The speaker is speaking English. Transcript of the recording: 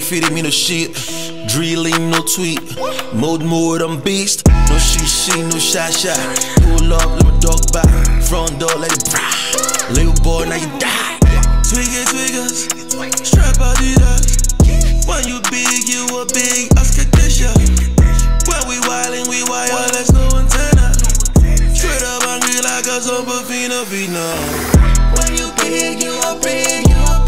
fitted me no shit. Drilling no tweet. Mode more than beast. No she, no shy. Pull up, let my dog back. Front door, let it brah. Little boy, now you die. Twiggers. Strap out the dust. When you big, you a big ass Kedeshia. When we wildin', we wireless, no antenna. Straight up angry like a zombie, Fina. When you big, you a big,